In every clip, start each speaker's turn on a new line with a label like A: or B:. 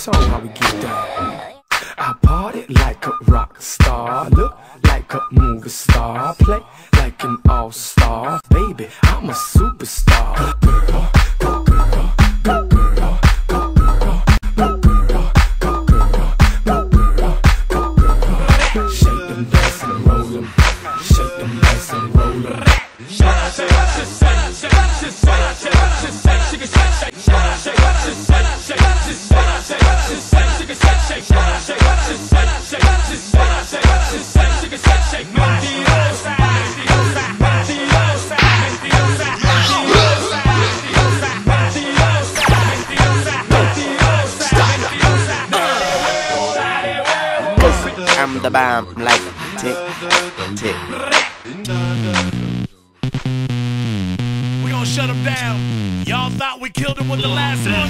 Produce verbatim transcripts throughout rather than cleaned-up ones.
A: So how we get down? I party like a rock star, look like a movie star, play like an all-star. Baby, I'm a superstar. Go girl, go girl, go girl, go girl, go girl, go girl, go girl, go girl. Shake them, dance and roll them. Shake them, dance and roll them. Shake, shake, shake, shake, shake, shake, shake, shake, shake, shake,
B: I'm the bomb, like tick, tick.
C: We gon' shut him down. Y'all thought we killed him with the last one.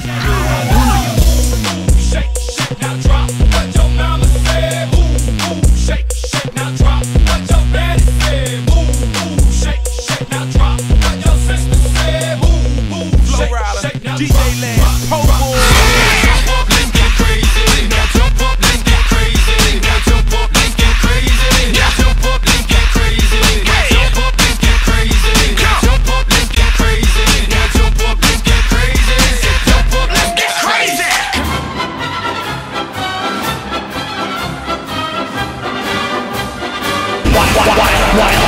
C: Shake, shake, now drop what your mama said. Ooh, ooh, shake, shake, now drop what your daddy said. Ooh, ooh, shake, shake, now drop what your sister said. Ooh, ooh, shake, shake, now drop. D J Land, po boy. Jump up, let's get crazy. Now jump up, let's get crazy. Now jump up, let's get crazy. Now jump up, let's get crazy. Now jump up, let's get crazy. Now jump up, let's get crazy. Now jump up, let's get crazy. Jump up, let's get crazy. Why, why, why, why?